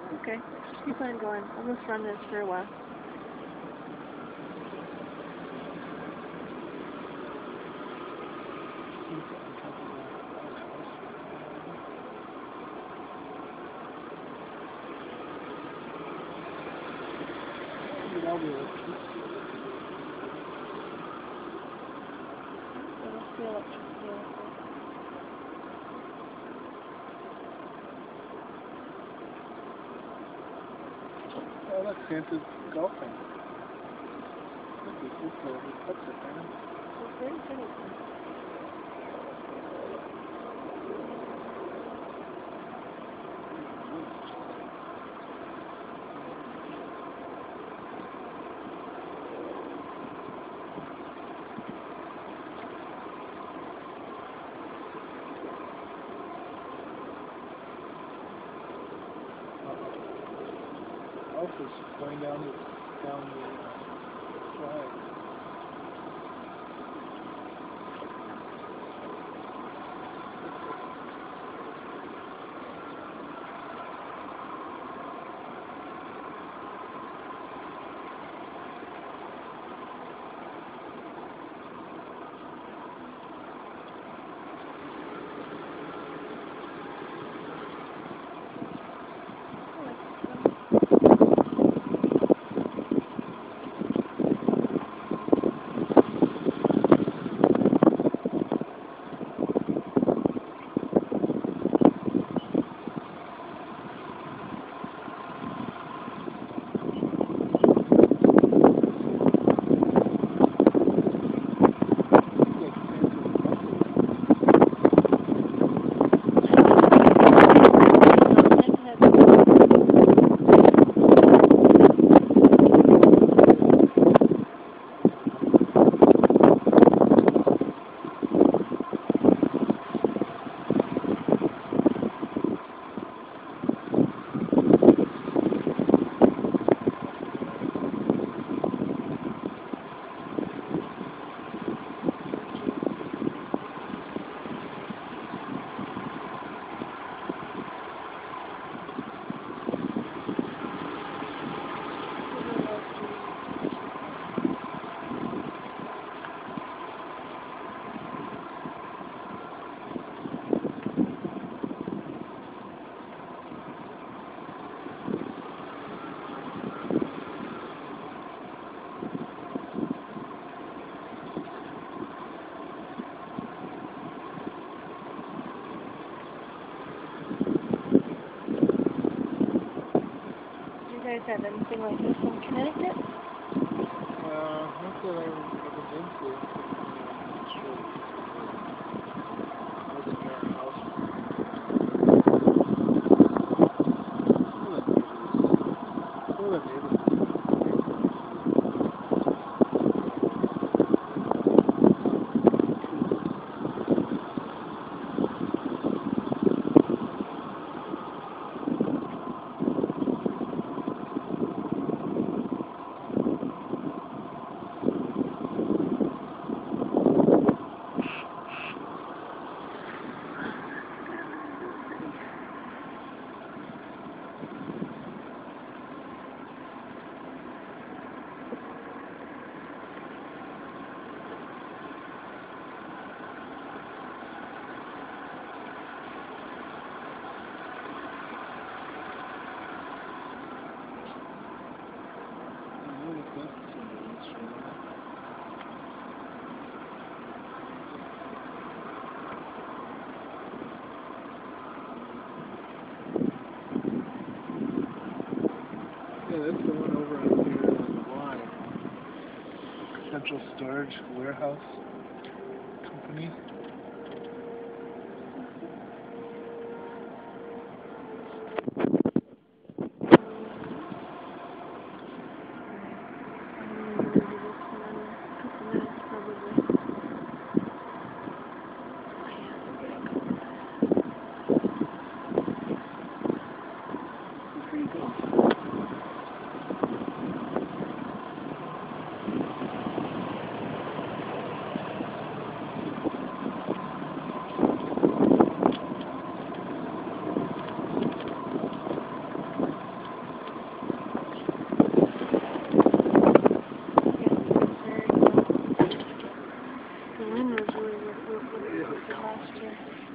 Okay, just keep on going. I'll just run this for a while. Oh, look, Santa's golfing. Look, he puts it, man. It's very pretty. Elf is going down the slide. Do you guys have anything like this in Connecticut? Not that I've ever been to. Sure. I was in our house. Some of the neighbors. Yeah, that's the one over on here on the line. Central Storage Warehouse Company. wind was really what last year.